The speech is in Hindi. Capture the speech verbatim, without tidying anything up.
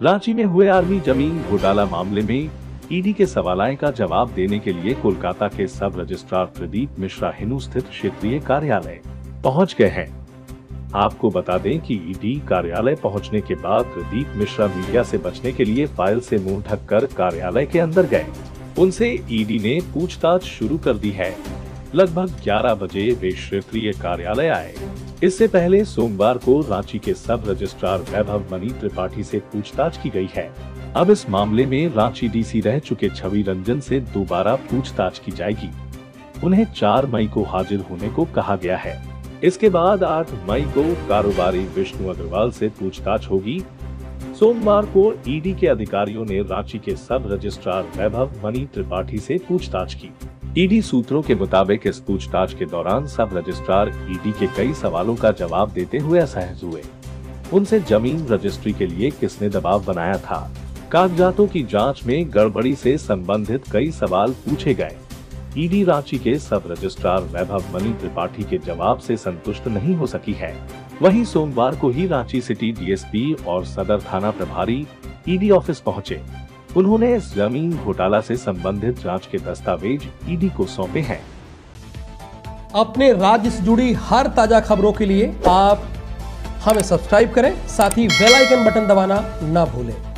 रांची में हुए आर्मी जमीन घोटाला मामले में ईडी के सवालों का जवाब देने के लिए कोलकाता के सब रजिस्ट्रार प्रदीप मिश्रा हिनू स्थित क्षेत्रीय कार्यालय पहुंच गए हैं। आपको बता दें कि ईडी कार्यालय पहुंचने के बाद प्रदीप मिश्रा मीडिया से बचने के लिए फाइल से मुंह ढककर कार्यालय के अंदर गए। उनसे ईडी ने पूछताछ शुरू कर दी है। लगभग ग्यारह बजे वे क्षेत्रीय कार्यालय आए। इससे पहले सोमवार को रांची के सब रजिस्ट्रार वैभव मनी त्रिपाठी से पूछताछ की गई है। अब इस मामले में रांची डीसी रह चुके छवि रंजन से दोबारा पूछताछ की जाएगी। उन्हें चार मई को हाजिर होने को कहा गया है। इसके बाद आठ मई को कारोबारी विष्णु अग्रवाल से पूछताछ होगी। सोमवार को ईडी के अधिकारियों ने रांची के सब रजिस्ट्रार वैभव मनी त्रिपाठी से पूछताछ की। ईडी सूत्रों के मुताबिक इस पूछताछ के दौरान सब रजिस्ट्रार ईडी के कई सवालों का जवाब देते हुए असहज हुए। उनसे जमीन रजिस्ट्री के लिए किसने दबाव बनाया था, कागजातों की जांच में गड़बड़ी से संबंधित कई सवाल पूछे गए। ईडी रांची के सब रजिस्ट्रार वैभव मनी त्रिपाठी के जवाब से संतुष्ट नहीं हो सकी है। वहीं सोमवार को ही रांची सिटी डीएसपी और सदर थाना प्रभारी ईडी ऑफिस पहुंचे। उन्होंने इस जमीन घोटाला से संबंधित जांच के दस्तावेज ईडी को सौंपे हैं। अपने राज्य से जुड़ी हर ताजा खबरों के लिए आप हमें सब्सक्राइब करें, साथ ही बेल आइकन बटन दबाना ना भूलें।